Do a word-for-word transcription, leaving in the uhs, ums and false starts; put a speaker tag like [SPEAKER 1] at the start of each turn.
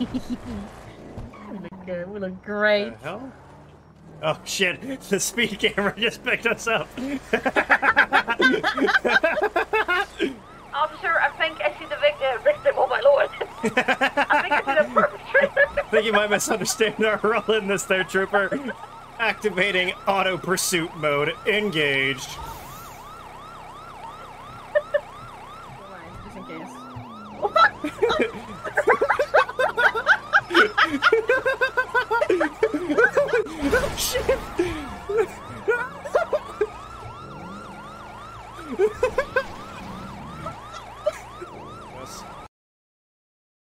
[SPEAKER 1] We look good. We look great.
[SPEAKER 2] The hell? Oh shit! The speed camera just picked us up.
[SPEAKER 3] Officer, I think I see the victim. Victim, oh my lord! I think I see the perpetrator.
[SPEAKER 2] I think you might misunderstand our role in this, there, trooper. Activating auto pursuit mode engaged.